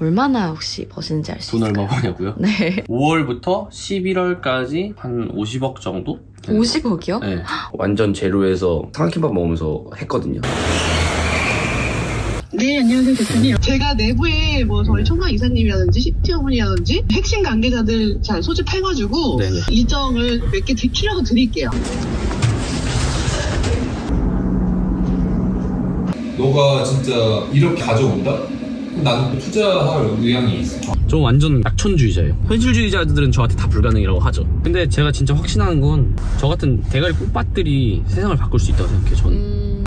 얼마나 혹시 버시는지 알 수 돈 있을까요? 얼마 버냐고요? 네. 5월부터 11월까지 한 50억 정도? 네. 50억이요? 네. 완전 제로에서 삼각김밥 먹으면서 했거든요. 네, 안녕하세요, 대표님. 제가 내부에 뭐 저희 총괄 이사님이라든지 CTO분이라든지 핵심 관계자들 잘 소집해가지고 네네. 일정을 몇 개 추려서 드릴게요. 너가 진짜 이렇게 가져온다? 그럼 나는 투자할 의향이 있어. 저 완전 낙천주의자예요. 현실주의자들은 저한테 다 불가능이라고 하죠. 근데 제가 진짜 확신하는 건 저 같은 대가리 꿀빠들이 세상을 바꿀 수 있다고 생각해요, 저는.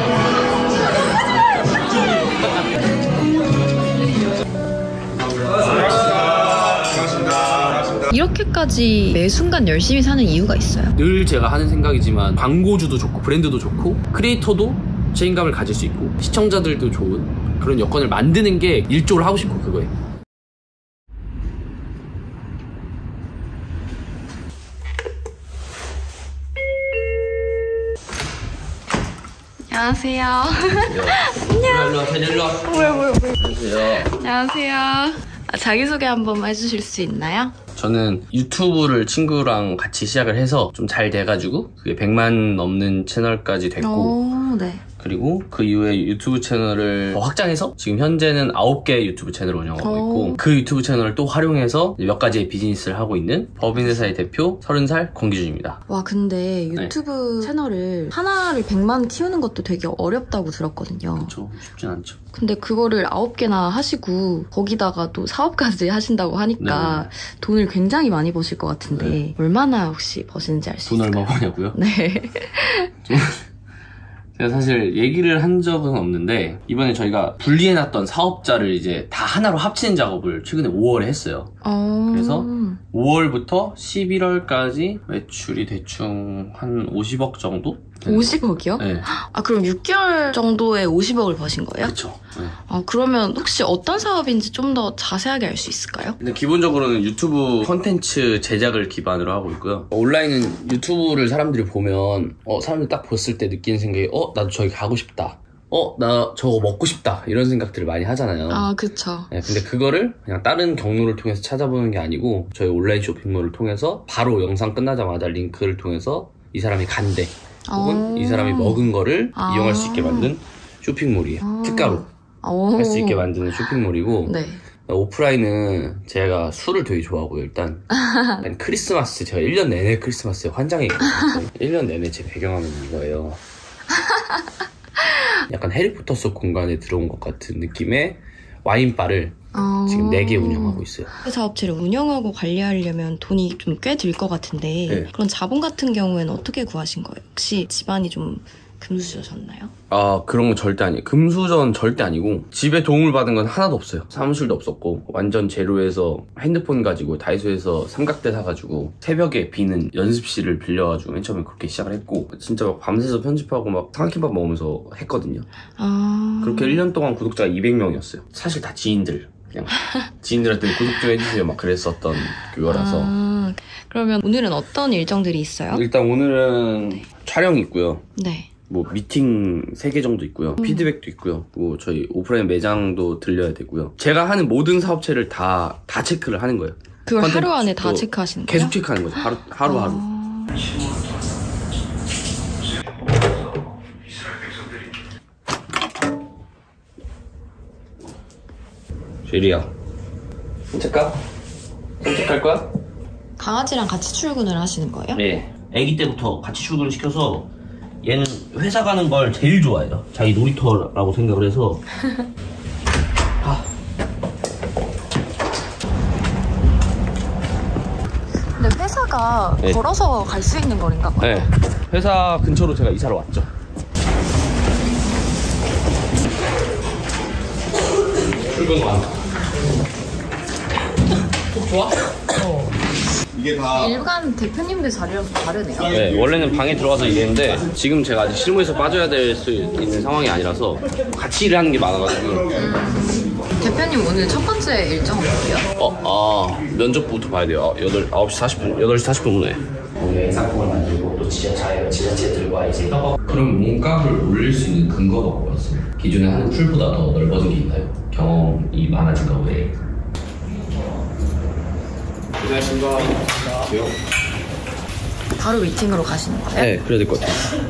이렇게까지 매 순간 열심히 사는 이유가 있어요? 늘 제가 하는 생각이지만 광고주도 좋고 브랜드도 좋고 크리에이터도 책임감을 가질 수 있고 시청자들도 좋은 그런 여건을 만드는 게 일조를 하고 싶고 그거에. 안녕하세요. 안녕. 일로 와, 일로 와. 뭐야. 안녕하세요. 안녕하세요. 자기소개 한 번만 해주실 수 있나요? 저는 유튜브를 친구랑 같이 시작을 해서 좀 잘 돼가지고 그게 100만 넘는 채널까지 됐고 네. 그리고 그 이후에 유튜브 채널을 더 확장해서 지금 현재는 9개의 유튜브 채널을 운영하고 있고 그 유튜브 채널을 또 활용해서 몇 가지의 비즈니스를 하고 있는 법인회사의 대표 30살 권기준입니다. 와, 근데 유튜브 채널을 하나를 100만 키우는 것도 되게 어렵다고 들었거든요. 그렇죠. 쉽진 않죠. 근데 그거를 9개나 하시고 거기다가 또 사업까지 하신다고 하니까 돈을 굉장히 많이 버실 것 같은데 얼마나 혹시 버시는지 알 수 돈 있을까요? 얼마 버냐고요? 네. 제가 사실 얘기를 한 적은 없는데 이번에 저희가 분리해놨던 사업자를 이제 다 하나로 합치는 작업을 최근에 5월에 했어요. 그래서 5월부터 11월까지 매출이 대충 한 50억 정도? 50억이요? 네. 아, 그럼 6개월 정도에 50억을 버신 거예요? 그렇죠. 네. 그러면 혹시 어떤 사업인지 좀 더 자세하게 알 수 있을까요? 근데 기본적으로는 유튜브 콘텐츠 제작을 기반으로 하고 있고요. 온라인은 유튜브를 사람들이 보면 사람들이 딱 봤을 때 느끼는 생각이 나도 저기 가고 싶다. 나 저거 먹고 싶다. 이런 생각들을 많이 하잖아요. 아, 그쵸. 네, 근데 그거를 그냥 다른 경로를 통해서 찾아보는 게 아니고 저희 온라인 쇼핑몰을 통해서 바로 영상 끝나자마자 링크를 통해서 이 사람이 간대. 혹은 이 사람이 먹은 거를 이용할 수 있게 만든 쇼핑몰이에요. 특가로 할 수 있게 만드는 쇼핑몰이고 네. 오프라인은 제가 술을 되게 좋아하고요. 일단 크리스마스 제가 1년 내내 크리스마스에 환장했거든요. 1년 내내 제 배경화면이 이거예요. 약간 해리포터 속 공간에 들어온 것 같은 느낌의 와인바를 지금 4개 운영하고 있어요. 사업체를 운영하고 관리하려면 돈이 좀 꽤 들 것 같은데 네. 그런 자본 같은 경우에는 어떻게 구하신 거예요? 혹시 집안이 좀 금수저셨나요? 그런 건 절대 아니에요. 금수저는 절대 아니고 집에 도움을 받은 건 하나도 없어요. 사무실도 없었고 완전 제로에서 핸드폰 가지고 다이소에서 삼각대 사가지고 새벽에 비는 연습실을 빌려가지고 맨 처음에 그렇게 시작을 했고 진짜 막 밤새서 편집하고 막 삼각김밥 먹으면서 했거든요. 그렇게 1년 동안 구독자가 200명이었어요. 사실 다 지인들 그냥 지인들한테 구독 좀 해주세요 막 그랬었던 그거라서. 그러면 오늘은 어떤 일정들이 있어요? 일단 오늘은 촬영이 있고요. 네. 뭐 미팅 3개 정도 있고요. 피드백도 있고요. 그리고 저희 오프라인 매장도 들려야 되고요. 제가 하는 모든 사업체를 다 체크를 하는 거예요. 그걸 하루 안에 다 체크하시는 거예요? 계속 체크하는 거죠. 하루하루. 제리야, 산책가? 산책할 거야? 강아지랑 같이 출근을 하시는 거예요? 네. 아기 때부터 같이 출근을 시켜서 얘는 회사 가는 걸 제일 좋아해요. 자기 놀이터라고 생각을 해서. 근데 회사가 걸어서 갈 수 있는 거리인가 봐요. 네. 회사 근처로 제가 이사를 왔죠. 출근 완. 좋아? 이게 다 일반 대표님들 자리랑 좀 다르네요. 네, 원래는 방에 들어가서 일했는데 지금 제가 아직 실무에서 빠져야 될 수 있는 상황이 아니라서 같이 일을 하는 게 많아가지고. 대표님 오늘 첫 번째 일정은 뭐예요? 면접부터 봐야 돼요. 8시 40분에. 오늘 상품을 만들고 또 지자체들과 이제 그럼 몸값을 올릴 수 있는 근거가 뭐였어요? 기존에 하는 풀보다 더 넓어진 게 있나요? 경험이 많아진 거 외에. 고생하셨습니다. 바로 미팅으로 가시는 거예요? 네, 그래야 될 것 같아요.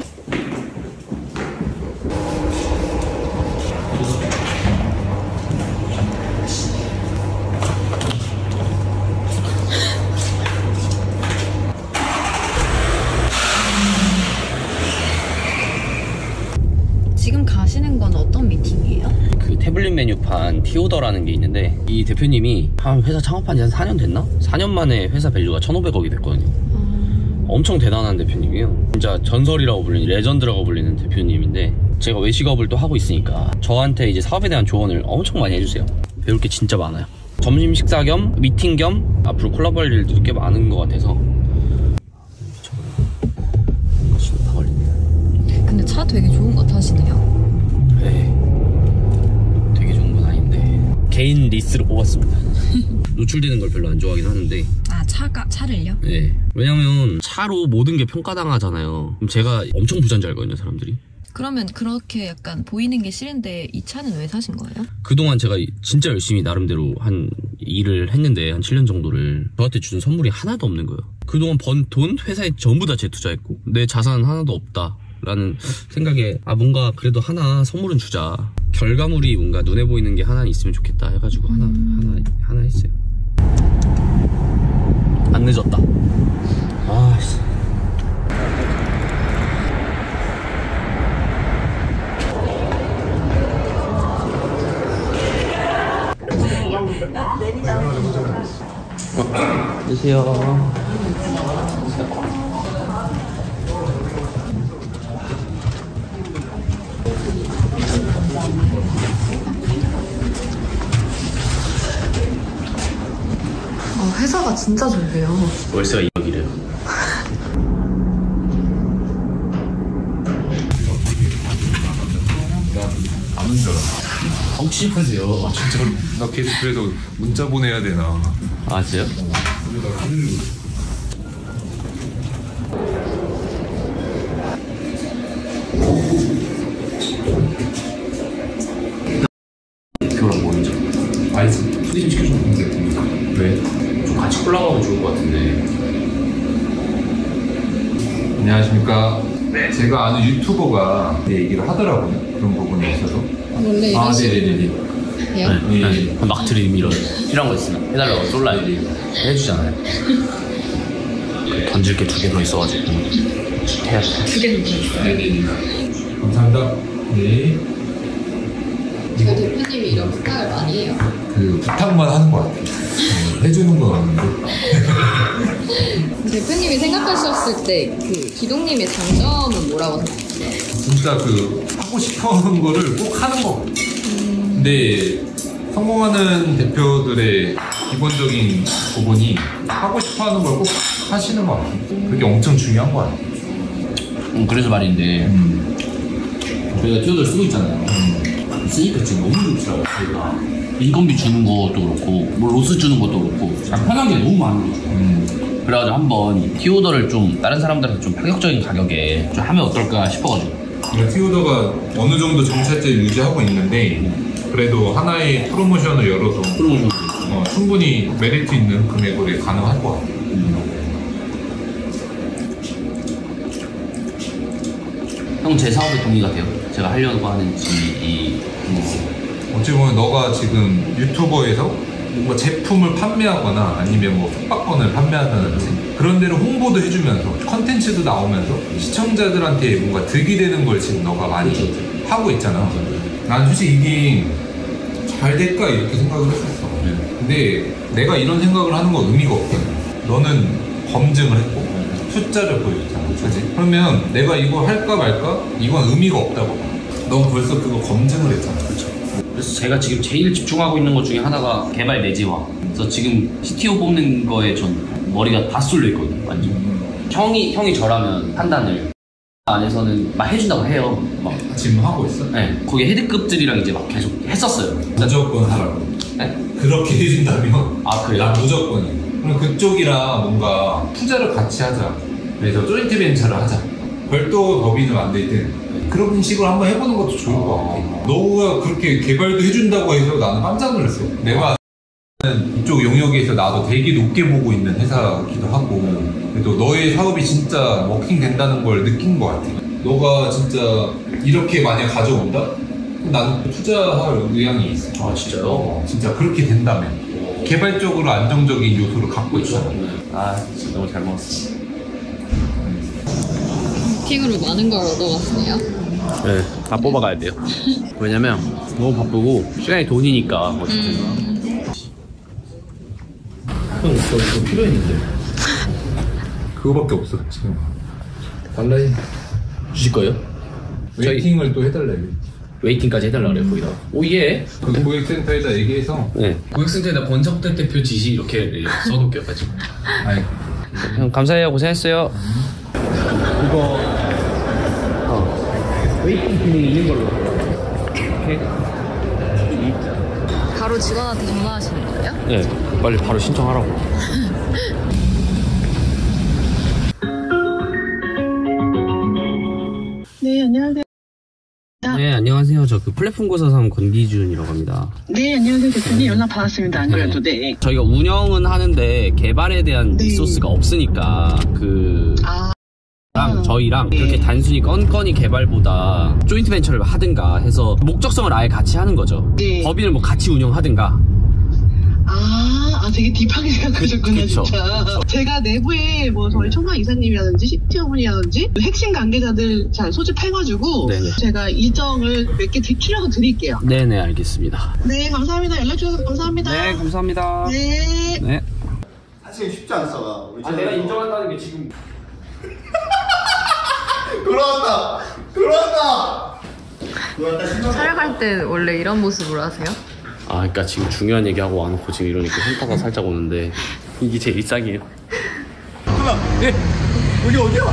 지금 가시는 건 어떤 미팅이에요? 그 태블릿 메뉴판 티오더라는 게 있는데 이 대표님이 한 회사 창업한 지 한 4년 됐나? 4년 만에 회사 밸류가 1,500억이 됐거든요. 엄청 대단한 대표님이에요. 진짜 전설이라고 불리는, 레전드라고 불리는 대표님인데 제가 외식업을 또 하고 있으니까 저한테 이제 사업에 대한 조언을 엄청 많이 해주세요. 배울 게 진짜 많아요. 점심 식사 겸 미팅 겸 앞으로 콜라보할 일도 꽤 많은 것 같아서. 근데 차 되게 좋은 거 타시네요. 네, 되게 좋은 건 아닌데 개인 리스로 뽑았습니다. 노출되는 걸 별로 안 좋아하긴 하는데. 아, 차를요? 네, 왜냐면 차로 모든 게 평가당하잖아요. 그럼 제가 엄청 부자인 알거든요, 사람들이. 그러면 그렇게 약간 보이는 게 싫은데 이 차는 왜 사신 거예요? 그동안 제가 진짜 열심히 나름대로 한 일을 했는데 한 7년 정도를 저한테 주는 선물이 하나도 없는 거예요. 그동안 번 돈 회사에 전부 다 재투자했고 내 자산 하나도 없다 라는 생각에 뭔가 그래도 하나 선물은 주자, 결과물이 뭔가 눈에 보이는 게 하나 있으면 좋겠다 해가지고 하나 했어요. 안 늦었다. 아씨. 안녕하세요. 회사가 진짜 좋네요. 월세가 2억이래요. 아는 줄 알아. 하고 싶으세요? 진짜로. 나 계속 그래도 문자 보내야 되나. 아, 진짜요? 그거랑 뭐였죠? 아이스. 소개 좀 시켜주면 왜? 좀 같이 콜라보하면 좋을 것 같은데. 안녕하십니까. 네. 제가 아는 유튜버가 내 얘기를 하더라고요. 그런 부분에 있어서. 원래 아, 네네네네. 네. 막 드림 이런 필요한 거 있으면 해달라고 솔라요. 해주잖아요. 던질 게 2개 더 있어가지고 해야 돼. 2개 더 있어요. 네네네. 감사합니다. 네. 제가 대표님이 이런 부탁을 많이 해요. 그 부탁만 하는 것 같아요. 해주는 건 없는데. 대표님이 생각하셨을 때 그 기동님의 장점은 뭐라고 생각하세요? 진짜 그 하고 싶어하는 거를 꼭 하는 거 같아요. 근데 성공하는 대표들의 기본적인 부분이 하고 싶어하는 걸 꼭 하시는 것 같아요. 그게 엄청 중요한 것 같아요. 그래서 말인데 저희가 티오더를 쓰고 있잖아요. 쓰니까 지금 너무 좋더라고요. 저희가 인건비 주는 것도 그렇고 뭐 로스 주는 것도 그렇고 편한 게 너무 많은 거죠. 그래가지고 한번 티오더를 좀 다른 사람들한테 좀 파격적인 가격에 좀 하면 어떨까 싶어가지고. 티오더가 어느 정도 정찰제 유지하고 있는데 그래도 하나의 프로모션을 열어서 충분히 메리트 있는 금액으로 가능할 것 같아요. 형 제 사업에 동의가 돼요? 제가 하려고 하는 어찌 보면 너가 지금 유튜버에서 뭐 제품을 판매하거나 아니면 뭐 숙박권을 판매하다든지 그런 데를 홍보도 해주면서 컨텐츠도 나오면서 시청자들한테 뭔가 득이 되는 걸 지금 너가 많이 하고 있잖아. 난 솔직히 이게 잘 될까 이렇게 생각을 했었어. 근데 내가 이런 생각을 하는 건 의미가 없거든. 너는 검증을 했고 숫자를 보여줬잖아. 그치? 그러면 내가 이거 할까 말까? 이건 의미가 없다고. 넌 벌써 그거 검증을 했잖아. 그렇죠? 그래서 제가 지금 제일 집중하고 있는 것 중에 하나가 개발 내지화. 그래서 지금 CTO 뽑는 거에 전 머리가 다 쏠려 있거든요. 완전. 형이 저라면 판단을 안에서는 막 해준다고 해요. 막 지금 하고 있어? 네. 거기 헤드급들이랑 이제 막 계속 했었어요. 무조건 하라고. 네? 그렇게 해준다면 그래요? 난 무조건이야. 그럼 그쪽이랑 뭔가 투자를 같이 하자. 그래서 조인트 벤처를 하자. 별도 법인을 만들든 그런 식으로 한번 해보는 것도 좋을 것 같아. 너가 그렇게 개발도 해준다고 해서 나는 깜짝 놀랐어. 내가 이쪽 영역에서 나도 되게 높게 보고 있는 회사기도 하고 또 너의 사업이 진짜 워킹 된다는 걸 느낀 것 같아. 너가 진짜 이렇게 만약 가져온다? 그럼 나는 투자할 의향이 있어. 아 진짜요? 진짜 그렇게 된다면 개발적으로 안정적인 요소를 갖고 있잖아. 아 진짜 너무 잘 먹었어. 팅으로 많은 걸 얻어갔어요. 네, 다 뽑아가야 돼요. 왜냐면 너무 바쁘고 시간이 돈이니까 어쨌든. 형, 저 필요했는데. 그거밖에 없어 지금. 달라해. 주실 거예요? 웨이팅을 또 해달래. 웨이팅까지 해달라 그래요 거기다. 오예. 그 고객센터에다 얘기해서. 네. 고객센터에다 권석대 대표 지시 이렇게 써놓을게요 가지고. 아이. 형 감사해요. 고생했어요. 이거 웨이팅 기능이 있는 걸로. 오케이. 바로 직원한테 전화하시는 거예요? 네. 빨리 바로 신청하라고. 네, 안녕하세요. 네, 안녕하세요. 저 그 플랫폼 고사삼 권기준이라고 합니다. 네, 안녕하세요. 대표님 연락 받았습니다. 안 그래도 네. 저희가 운영은 하는데 개발에 대한 네. 리소스가 없으니까 저희랑 그렇게 단순히 건건이 개발보다 조인트 벤처를 하든가 해서 목적성을 아예 같이 하는 거죠. 네. 법인을 뭐 같이 운영하든가. 되게 딥하게 생각하셨구나, 그쵸. 진짜. 제가 내부에 뭐 저희 총괄 이사님이라든지 CTO분이라든지 핵심 관계자들 잘 소집해가지고 네네. 제가 일정을 몇 개 추려서 드릴게요. 네네, 알겠습니다. 네, 감사합니다. 연락주셔서 감사합니다. 네, 감사합니다. 네. 네. 사실 쉽지 않았어. 우리 내가 인정한다는 게 지금. 돌아왔다. 촬영할 때 원래 이런 모습으로 하세요? 아, 그러니까 지금 중요한 얘기하고 와놓고 지금 이러니까 현타가 살짝 오는데 이게 제 일상이에요. 네. 여기 어디야?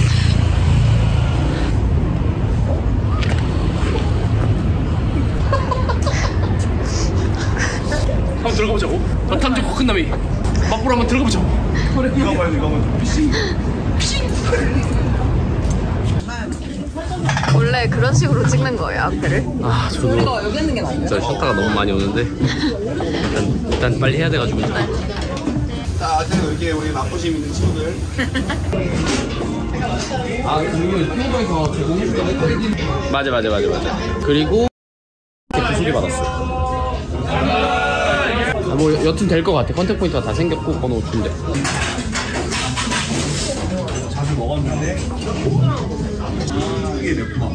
한번 들어가보자고. 탐정 코큰남이 막보러 한번 들어가보자고. 이거 먼저. 피싱. 원래 그런 식으로 찍는 거예요, 앞에를? 아, 저도 진짜 현타가 너무 많이 오는데 일단 빨리 해야 돼가지고. 자, 아무튼 이렇게 우리 맛보심 있는 친구들. 아, 그리고 피부에서 제공해주는 맞아. 그리고 대표 소개받았어요. 뭐 여튼 될 것 같아. 컨택 포인트가 다 생겼고 번호 준대. 자주 먹었는데 이게 맵구나.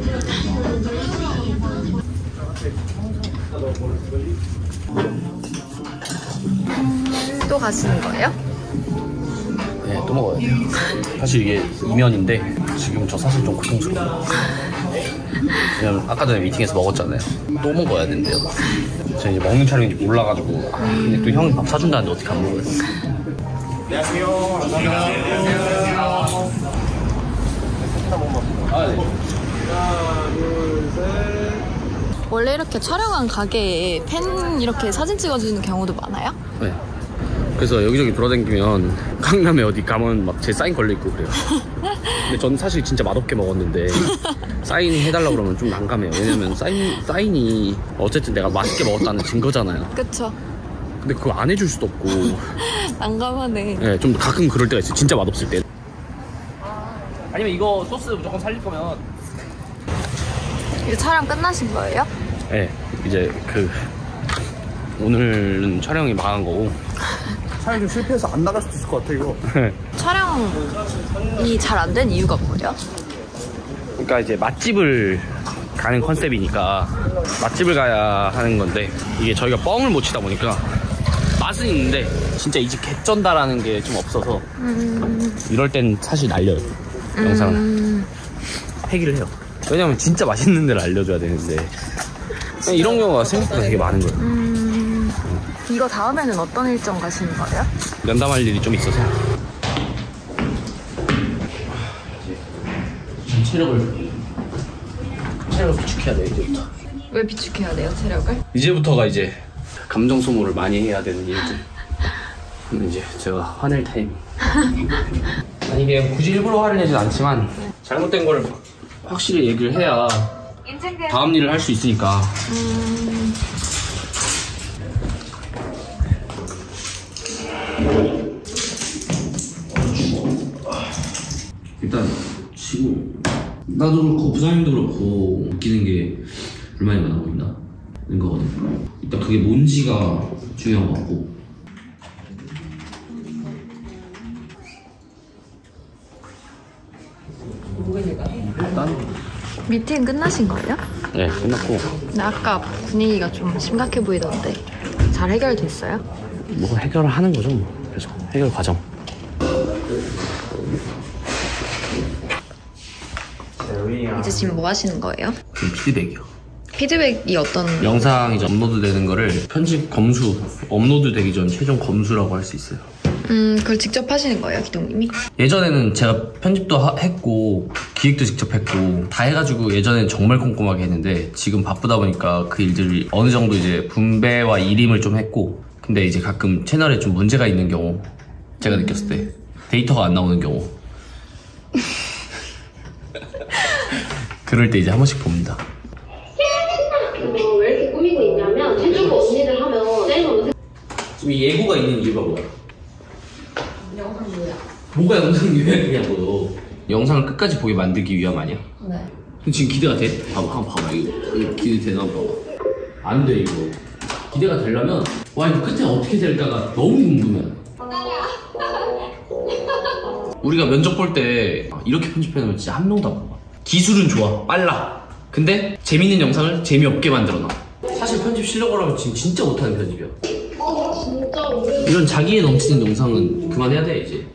또 가시는 거예요? 네, 또 먹어야 돼요. 사실 이게 이면인데 지금 저 사실 좀 고통스러워요. 왜냐면 아까 전에 미팅에서 먹었잖아요. 또 먹어야 된대요. 제가 이제 먹는 촬영인지 몰라가지고 근데 또 형이 밥 사준다는데 어떻게 안 먹어요? 안녕하세요. 감사합니다. 아, 네. 원래 이렇게 촬영한 가게에 팬 이렇게 사진 찍어주는 경우도 많아요? 네. 그래서 여기저기 돌아다니면 강남에 어디 가면 막 제 사인 걸려있고 그래요. 근데 저는 사실 진짜 맛없게 먹었는데 사인 해달라고 그러면 좀 난감해요. 왜냐면 사인이 어쨌든 내가 맛있게 먹었다는 증거잖아요. 그쵸. 근데 그거 안 해줄 수도 없고. 난감하네. 네, 좀 가끔 그럴 때가 있어요. 진짜 맛없을 때. 아니면 이거 소스 무조건 살릴 거면. 이제 촬영 끝나신 거예요? 네, 이제 오늘은 촬영이 망한 거고. 촬영 좀 실패해서 안 나갈 수도 있을 것 같아 이거. 촬영이 잘 안 된 이유가 뭐죠? 그러니까 이제 맛집을 가는 컨셉이니까 맛집을 가야 하는 건데 이게 저희가 뻥을 못 치다 보니까 맛은 있는데 진짜 이 집 개쩐다라는 게 좀 없어서 이럴 땐 사실 날려요. 영상을 폐기를 해요. 왜냐면 진짜 맛있는 데를 알려줘야 되는데 그냥 이런 경우가 생각보다 되게 많은 거예요. 이거 다음에는 어떤 일정 가시는 거예요? 면담할 일이 좀 있어서 체력을 비축해야 돼 이제부터. 왜 비축해야 돼요, 체력을? 이제부터가 이제 감정 소모를 많이 해야 되는 일들. 그럼 이제 제가 화낼 타이밍. 아니 이게 굳이 일부러 화를 내진 않지만 잘못된 걸 확실히 얘기를 해야 다음 일을 할 수 있으니까. 나도 그렇고 부사님도 그렇고 느끼는 게 불만이 많아 보인다는 거거든. 일단 그게 뭔지가 중요한 것 같고. 일단 미팅 끝나신 거예요? 네, 끝났고. 근데 아까 분위기가 좀 심각해 보이던데 잘 해결됐어요? 뭐 해결을 하는 거죠 뭐. 그래서 해결 과정. 이제 지금 뭐 하시는 거예요? 지금 피드백이요. 피드백이 어떤... 영상이 이제 업로드 되는 거를 편집 검수, 업로드 되기 전 최종 검수라고 할 수 있어요. 그걸 직접 하시는 거예요, 기동님이? 예전에는 제가 편집도 했고 기획도 직접 했고 다 해가지고 예전에는 정말 꼼꼼하게 했는데 지금 바쁘다 보니까 그 일들이 어느 정도 이제 분배와 일임을 좀 했고, 근데 이제 가끔 채널에 좀 문제가 있는 경우, 제가 느꼈을 때 데이터가 안 나오는 경우 그럴 때 이제 한 번씩 봅니다. 왜 이렇게 꾸미고 있냐면 제주도 언니들 하면 셀러는 지금 이 예고가 있는 이유가 뭐야? 영상 요약. 뭐가 영상 요약이냐고요. 영상을 끝까지 보게 만들기 위함 아니야? 네. 지금 기대가 돼? 한번 봐봐. 이거 기대되나 봐봐. 안 돼 이거. 기대가 되려면 와 이거 끝에 어떻게 될까가 너무 궁금해. 우리가 면접 볼 때 이렇게 편집해놓으면 진짜 한 명도 안 봐. 기술은 좋아, 빨라. 근데 재밌는 영상을 재미없게 만들어놔. 사실 편집 실력으로 하면 지금 진짜 못하는 편집이야. 진짜 이런 자기애 넘치는 영상은 그만해야 돼 이제.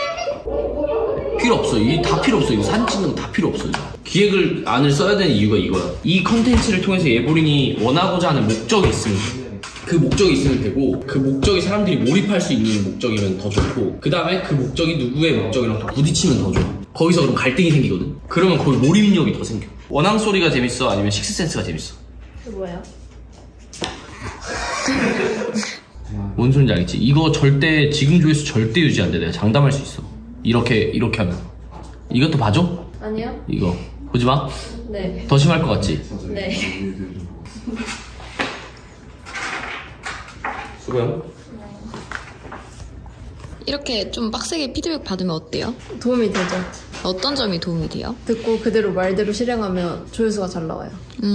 필요 없어. 이 다 필요 없어. 이거 사진 찍는 거 다 필요 없어. 기획을 안을 써야 되는 이유가 이거야. 이 컨텐츠를 통해서 예보린이 원하고자 하는 목적이 있으면, 그 목적이 있으면 되고, 그 목적이 사람들이 몰입할 수 있는 목적이면 더 좋고, 그 다음에 그 목적이 누구의 목적이랑 또 부딪히면 더 좋아. 거기서 그럼 갈등이 생기거든. 그러면 거기 몰입력이 더 생겨. 원앙 소리가 재밌어? 아니면 식스센스가 재밌어? 그 뭐예요? 뭔 소린지 알겠지? 이거 절대 지금 조회수 절대 유지 안 돼. 내가 장담할 수 있어. 이렇게 하면. 이것도 봐줘? 아니요. 이거 보지 마. 네. 더 심할 것 같지? 네. 수고요. 이렇게 좀 빡세게 피드백 받으면 어때요? 도움이 되죠. 어떤 점이 도움이 돼요? 듣고 그대로 말대로 실행하면 조회수가 잘 나와요.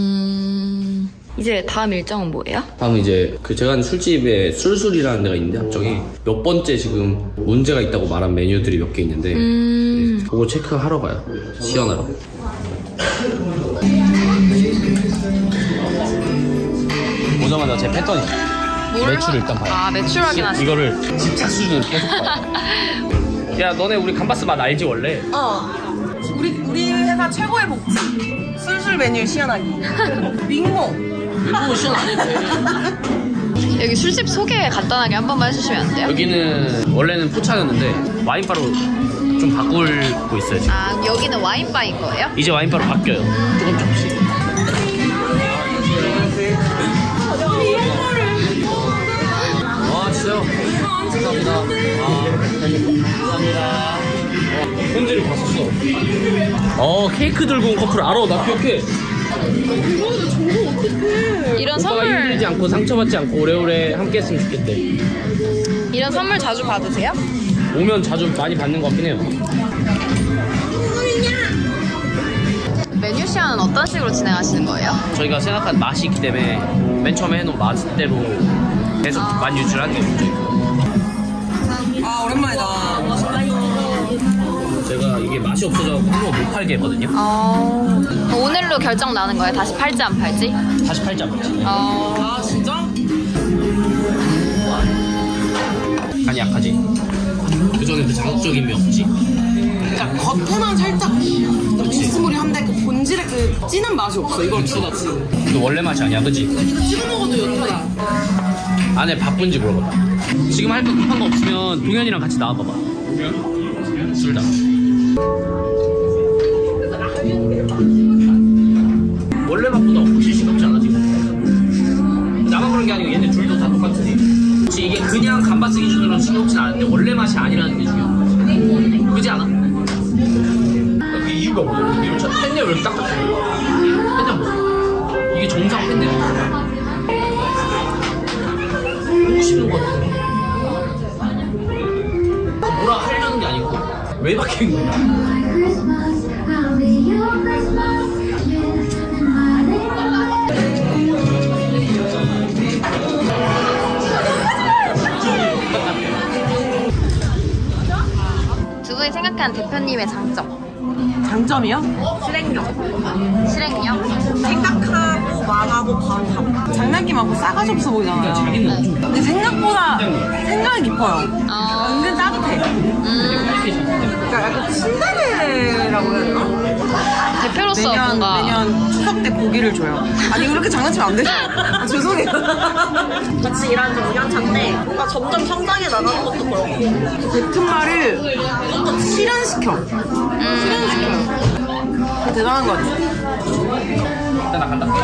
이제 다음 일정은 뭐예요? 다음은 이제 그 제가 하는 술집에 술술이라는 데가 있는데 앞쪽에 몇 번째 지금 문제가 있다고 말한 메뉴들이 몇 개 있는데 그거 체크하러 가요. 시연하러. 오자마자 제 패턴이 매출을 일단 봐요. 아, 매출 확인하시죠? 이거를 집착 수준으로 계속 봐요. 야 너네 우리 감바스 맛 알지 원래? 우리 회사 최고의 복지 술술 메뉴 시연하기 윙모 이거 시연 안 해도 돼. 여기 술집 소개 간단하게 한 번만 해주시면 안 돼요? 여기는 원래는 포차였는데 와인바로 좀 바꾸고 있어요 지금. 아, 여기는 와인바인 거예요? 이제 와인바로 바뀌어요. 조금씩. 와 진짜요? 감사합니다. 감사합니다. 편지를 봤었어. 케이크 들고 온 커플 알아. 나 기억해. 이런 오빠가 선물 힘들지 않고 상처받지 않고 오래오래 함께 했으면 좋겠대. 이런 선물 자주 받으세요? 오면 자주 많이 받는 것 같긴 해요. 메뉴 시연은 어떤 식으로 진행하시는 거예요? 저희가 생각한 맛이 있기 때문에 맨 처음에 해놓은 맛대로 계속 많이 유출하는 게 목적이고. 아 오랜만이다. 제가 이게 맛이 없어져 한번 못 팔게 했거든요. 오늘로 결정 나는 거예요? 다시 팔지 안 팔지? 다시 팔지 안 팔지. 아 진짜? 간이 약하지. 그전에 그 자극적인 게 없지. 그러니까 겉에만 살짝 비스무리한데 그 본질의 그 찌는 맛이 없어. 이걸 주다지. 그 원래 맛이 아니야, 그치? 찍어 먹어도 연하다. 안에 바쁜지 물어봐. 지금 할 거 급한 거 없으면 동현이랑 같이 나와봐봐. 동현? 둘 다. 원래 맛보다 훨씬 싱겁지 않아 지금? 나만 그런 게 아니고 얘네 둘도 다 똑같으니. 그치, 이게 그냥 감바스 기준으로는 싱겁진 않은데 원래 맛이 아니라는 게 중요해. 그지 않아? 그 이유가 뭐야? 팬네 왜 이렇게 딱딱해? 팬네 뭐? 이게 정상 팬네 보고 싶은 거 같아. 뭐라 하려는 게 아니고 왜 바뀐 거야? 생각하는 대표님의 장점. 장점이요? 실행력. 실행력? 생각하고 말하고 바로 하고 장난기만 싸가지 없어 보이잖아요. 근데 생각보다 생각이 깊어요. 은근 따뜻해. 그러니까 약간 친데레라고 해야 되나? 대표로서 뭔가 매년 추석 때 고기를 줘요. 아니 그렇게 장난치면 안 되죠. 죄송해요. 같이 일하는 지 5년 차인데 뭔가 점점 성장해 나가는 것도 그렇고 뱉은 말을 좀 더 실현시켜. 실현시켜요. 대단한 거 같아. 일단 나 간다.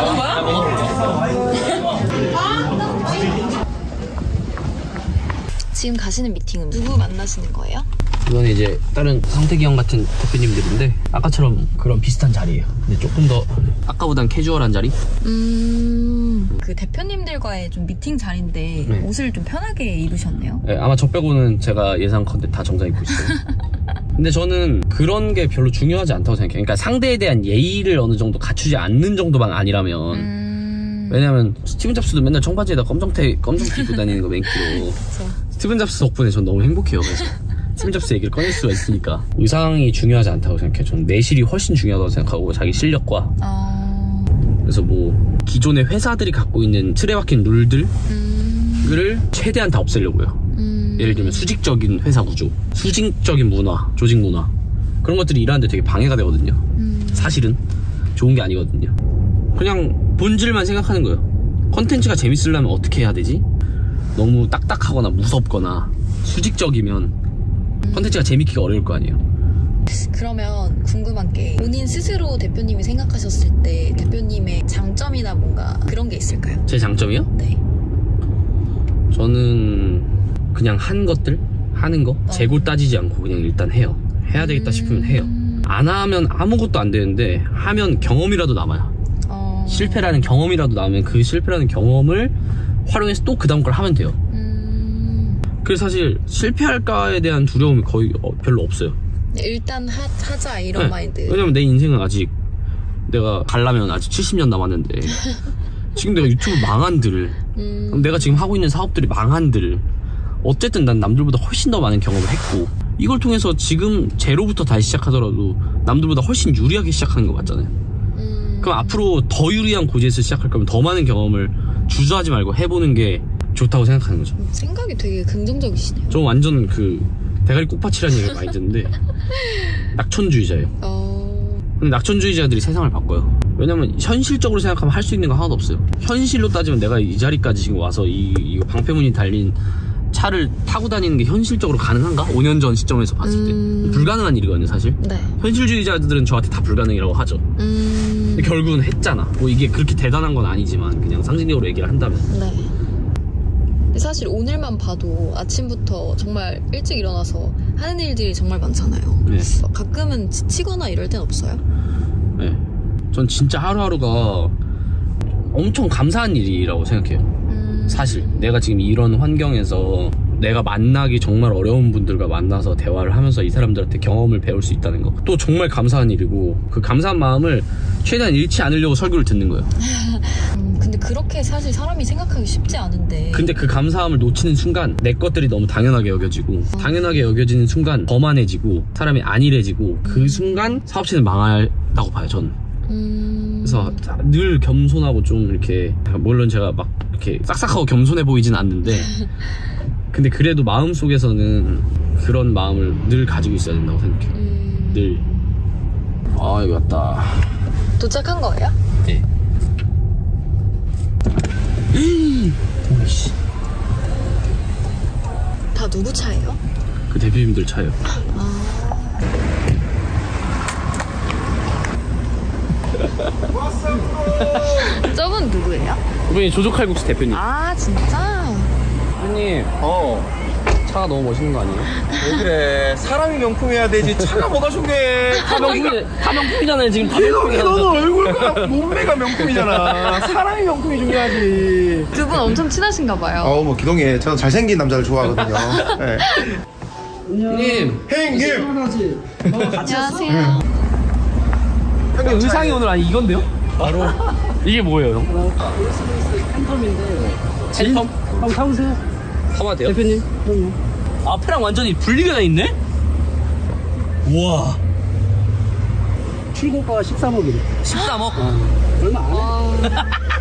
지금 가시는 미팅은 누구 만나시는 거예요? 이거는 이제 다른 성태기 형 같은 대표님들인데 아까처럼 그런 비슷한 자리예요. 근데 조금 더 아까보단 캐주얼한 자리? 그 대표님들과의 좀 미팅 자리인데 네. 옷을 좀 편하게 입으셨네요. 네, 아마 저 빼고는 제가 예상컨대 다 정장 입고 있어요. 근데 저는 그런 게 별로 중요하지 않다고 생각해요. 그러니까 상대에 대한 예의를 어느 정도 갖추지 않는 정도만 아니라면 왜냐면 스티븐 잡스도 맨날 청바지에다 검정티 입고 다니는 거 맨키로 스티븐 잡스 덕분에 전 너무 행복해요. 그래서 스티븐 잡스 얘기를 꺼낼 수가 있으니까 의상이 중요하지 않다고 생각해요. 저는 내실이 훨씬 중요하다고 생각하고 자기 실력과 그래서 뭐 기존의 회사들이 갖고 있는 틀에 박힌 룰들을 최대한 다 없애려고요. 예를 들면 수직적인 회사 구조, 수직적인 문화, 조직 문화 그런 것들이 일하는데 되게 방해가 되거든요. 사실은 좋은 게 아니거든요. 그냥 본질만 생각하는 거예요. 컨텐츠가 재밌으려면 어떻게 해야 되지? 너무 딱딱하거나 무섭거나 수직적이면 컨텐츠가 재밌기가 어려울 거 아니에요. 그러면 궁금한 게 본인 스스로 대표님이 생각하셨을 때 대표님의 장점이나 뭔가 그런 게 있을까요? 제 장점이요? 네. 저는 그냥 한 것들 하는 거 재고 따지지 않고 그냥 일단 해요. 해야 되겠다 싶으면 해요. 안 하면 아무것도 안 되는데 하면 경험이라도 남아요. 실패라는 경험이라도 남으면 그 실패라는 경험을 활용해서 또 그 다음 걸 하면 돼요. 그래서 사실 실패할까에 대한 두려움이 거의 별로 없어요. 일단 하자 이런 네. 마인드. 왜냐면 내 인생은 아직 내가 가려면 아직 70년 남았는데 지금 내가 유튜브 망한들 내가 지금 하고 있는 사업들이 망한들 어쨌든 난 남들보다 훨씬 더 많은 경험을 했고 이걸 통해서 지금 제로부터 다시 시작하더라도 남들보다 훨씬 유리하게 시작하는 거 맞잖아요. 그럼 앞으로 더 유리한 고지에서 시작할 거면 더 많은 경험을 주저하지 말고 해보는 게 좋다고 생각하는 거죠. 생각이 되게 긍정적이시네요. 저 완전 그 대가리 꽃밭이라는 얘기를 많이 듣는데 낙천주의자예요. 근데 낙천주의자들이 세상을 바꿔요. 왜냐면 현실적으로 생각하면 할 수 있는 거 하나도 없어요. 현실로 따지면 내가 이 자리까지 지금 와서 이 방패문이 달린 차를 타고 다니는 게 현실적으로 가능한가? 5년 전 시점에서 봤을 때 불가능한 일이거든요 사실. 네. 현실주의자들은 저한테 다 불가능이라고 하죠. 근데 결국은 했잖아. 뭐 이게 그렇게 대단한 건 아니지만 그냥 상징적으로 얘기를 한다면. 네. 근데 사실 오늘만 봐도 아침부터 정말 일찍 일어나서 하는 일들이 정말 많잖아요. 네. 가끔은 지치거나 이럴 땐 없어요? 네. 전 진짜 하루하루가 엄청 감사한 일이라고 생각해요. 사실 내가 지금 이런 환경에서 내가 만나기 정말 어려운 분들과 만나서 대화를 하면서 이 사람들한테 경험을 배울 수 있다는 거 또 정말 감사한 일이고 그 감사한 마음을 최대한 잃지 않으려고 설교를 듣는 거예요. 근데 그렇게 사실 사람이 생각하기 쉽지 않은데 근데 그 감사함을 놓치는 순간 내 것들이 너무 당연하게 여겨지고 당연하게 여겨지는 순간 거만해지고 사람이 안일해지고 그 순간 사업체는 망한다고 봐요 저는. 그래서 늘 겸손하고 좀 이렇게 물론 제가 막 이렇게 싹싹하고 겸손해 보이진 않는데 근데 그래도 마음속에서는 그런 마음을 늘 가지고 있어야 된다고 생각해요. 늘. 아 여기 왔다. 도착한 거예요? 네. 오이씨. 다 누구 차예요? 그 대표님들 차예요. 저분 누구예요? 이분이 조조칼국수 대표님. 아 진짜? 대표님 차가 너무 멋있는 거 아니에요? 왜 그래? 사람이 명품이어야 되지. 차가 뭐가 중요해? 다 명품이잖아요 지금. 다 명품이잖아요. 너는 얼굴과 몸매가 명품이잖아. 사람이 명품이 중요하지. 두 분 엄청 친하신가 봐요. 뭐 기동해. 저는 잘생긴 남자를 좋아하거든요. 네. 형님. 형님. 안녕하세요. 형님 의상이 오늘 아니 이건데요? 바로 이게 뭐예요 형? 팬텀인데. 팬텀? 한번 타보세요. 타봐도 돼요? 대표님. 앞에랑 완전히 분리가 돼 있네? 우와. 출고가가 13억이래. 13억? 얼마 안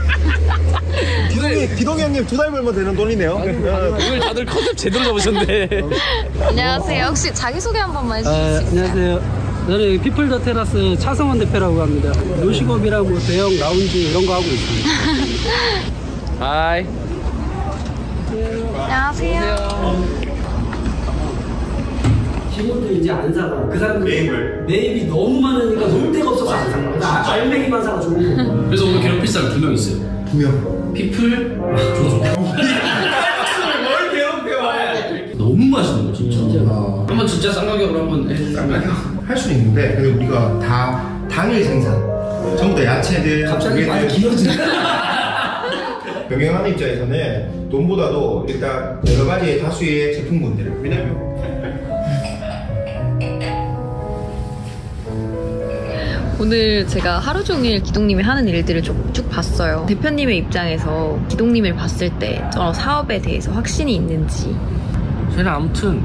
해. 기동이 형님 2달 벌면 되는 돈이네요. 오늘 다들 컨셉 제대로 잡으셨네. 안녕하세요. 혹시 자기소개 한 번만 해주실 수 있어요? 안녕하세요. 저는 피플 더 테라스 차성원 대표라고 합니다. 요식업이랑 뭐 대형 라운지 이런 거 하고 있습니다. 하이. 안녕하세요. 기본도 이제 안 사고 그 사람들 매입이 너무 많으니까 놀 데가 없어서 안 사고 알맹이만 사고 좋은 거. 그래서 오늘 괴롭힐 사람 2명 있어요. 2명. 피플. 너무 맛있는 거 진짜. 한번 진짜 싼 가격으로 한번 해줄까요? 할 수는 있는데 근데 우리가 다 당일 생산 전부 다 야채들 갑자기 많이 길어지네. 경영하는 입장에서는 돈보다도 일단 여러 가지 다수의 제품군들 왜냐면 오늘 제가 하루 종일 기동님이 하는 일들을 쭉 봤어요. 대표님의 입장에서 기동님을 봤을 때 저런 사업에 대해서 확신이 있는지. 저는 아무튼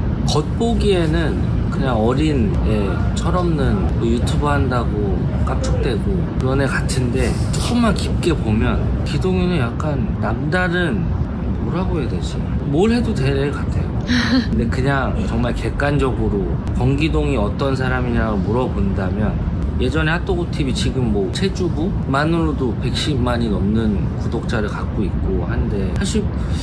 겉보기에는 그냥 어린 애, 철없는 뭐 유튜브 한다고 깝죽대고 그런 애 같은데 조금만 깊게 보면 기동이는 약간 남다른 뭐라고 해야 되지? 뭘 해도 될 애 같아요. 근데 그냥 정말 객관적으로 권기동이 어떤 사람이냐고 물어본다면 예전에 핫도그TV 지금 뭐 체주부만으로도 110만이 넘는 구독자를 갖고 있고 한데 사실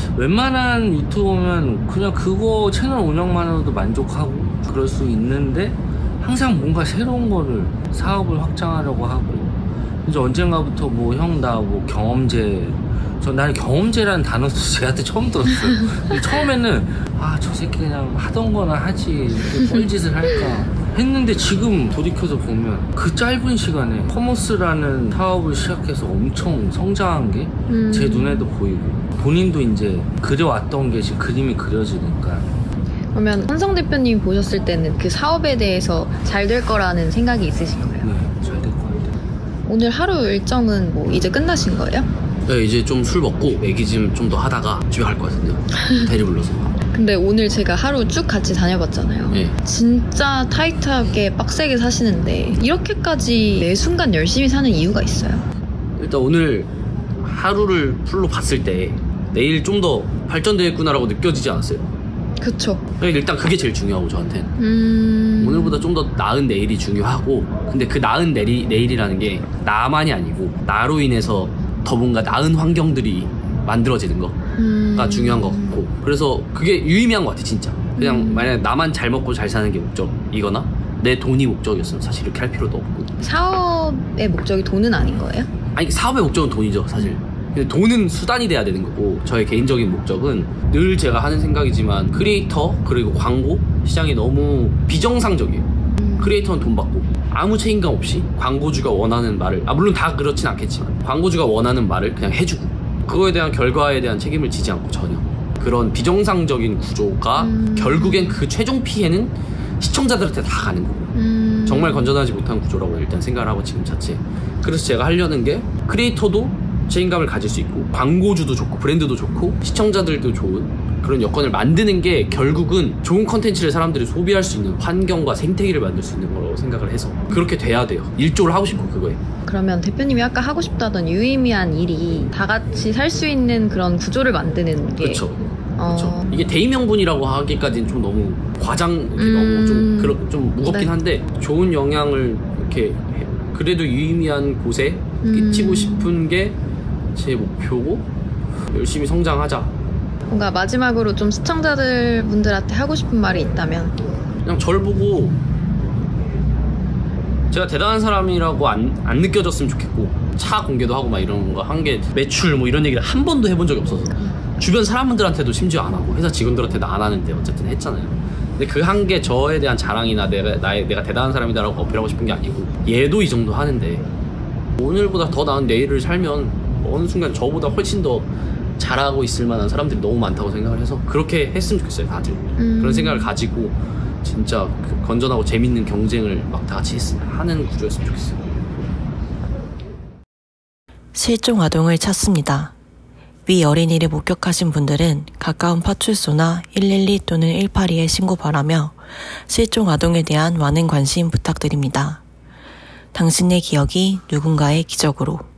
웬만한 유튜버면 그냥 그거 채널 운영만으로도 만족하고 그럴 수 있는데 항상 뭔가 새로운 거를 사업을 확장하려고 하고 이제 언젠가부터 뭐 형 나 뭐 경험제 나는 경험제라는 단어도 쟤한테 처음 들었어요. 근데 처음에는 저 새끼 그냥 하던 거나 하지 뻘짓을 할까 했는데 지금 돌이켜서 보면 그 짧은 시간에 커머스라는 사업을 시작해서 엄청 성장한 게 제 눈에도 보이고 본인도 이제 그려왔던 게 지금 그림이 그려지니까. 그러면 한성 대표님 보셨을 때는 그 사업에 대해서 잘 될 거라는 생각이 있으신 거예요? 네, 잘 될 것 같아요. 오늘 하루 일정은 뭐 이제 끝나신 거예요? 네, 이제 좀 술 먹고 애기짐 좀 더 하다가 집에 갈 것 같은데요. 대리 불러서. 근데 오늘 제가 하루 쭉 같이 다녀봤잖아요. 네. 진짜 타이트하게 빡세게 사시는데 이렇게까지 매 순간 열심히 사는 이유가 있어요? 일단 오늘 하루를 풀로 봤을 때 내일 좀 더 발전되겠구나라고 느껴지지 않았어요? 그쵸. 일단 그게 제일 중요하고 저한테는 오늘보다 좀 더 나은 내일이 중요하고 근데 그 나은 내일이라는 게 나만이 아니고 나로 인해서 더 뭔가 나은 환경들이 만들어지는 거가 중요한 것 같고 그래서 그게 유의미한 것 같아 진짜. 그냥 만약에 나만 잘 먹고 잘 사는 게 목적이거나 내 돈이 목적이었으면 사실 이렇게 할 필요도 없고. 사업의 목적이 돈은 아닌 거예요? 아니 사업의 목적은 돈이죠 사실. 근데 돈은 수단이 돼야 되는 거고 저의 개인적인 목적은 늘 제가 하는 생각이지만 크리에이터 그리고 광고 시장이 너무 비정상적이에요. 크리에이터는 돈 받고 아무 책임감 없이 광고주가 원하는 말을 물론 다 그렇진 않겠지만 광고주가 원하는 말을 그냥 해주고 그거에 대한 결과에 대한 책임을 지지 않고 전혀 그런 비정상적인 구조가 결국엔 그 최종 피해는 시청자들한테 다 가는 거고 정말 건전하지 못한 구조라고 일단 생각을 하고 지금 자체. 그래서 제가 하려는 게 크리에이터도 책임감을 가질 수 있고 광고주도 좋고 브랜드도 좋고 시청자들도 좋은 그런 여건을 만드는 게 결국은 좋은 컨텐츠를 사람들이 소비할 수 있는 환경과 생태계를 만들 수 있는 거라고 생각을 해서 그렇게 돼야 돼요. 일조를 하고 싶고 그거에. 그러면 대표님이 아까 하고 싶다던 유의미한 일이 다 같이 살 수 있는 그런 구조를 만드는 게 그렇죠. 그렇죠. 이게 대의명분이라고 하기까지는 좀 너무 너무 좀 무겁긴 한데 좋은 영향을 이렇게 그래도 유의미한 곳에 끼치고 싶은 게 제 목표고 열심히 성장하자. 뭔가 마지막으로 좀 시청자들 분들한테 하고 싶은 말이 있다면 그냥 절 보고 제가 대단한 사람이라고 안 느껴졌으면 좋겠고 차 공개도 하고 막 이런 거 한 게 매출 뭐 이런 얘기를 한 번도 해본 적이 없어서 주변 사람들한테도 심지어 안 하고 회사 직원들한테도 안 하는데 어쨌든 했잖아요. 근데 그 한 게 저에 대한 자랑이나 내가 대단한 사람이다라고 어필하고 싶은 게 아니고 얘도 이 정도 하는데 오늘보다 더 나은 내일을 살면 어느 순간 저보다 훨씬 더 잘하고 있을 만한 사람들이 너무 많다고 생각을 해서 그렇게 했으면 좋겠어요 다들. 그런 생각을 가지고 진짜 건전하고 재밌는 경쟁을 막 다 같이 하는 구조였으면 좋겠어요. 실종 아동을 찾습니다. 위 어린이를 목격하신 분들은 가까운 파출소나 112 또는 182에 신고 바라며 실종 아동에 대한 많은 관심 부탁드립니다. 당신의 기억이 누군가의 기적으로.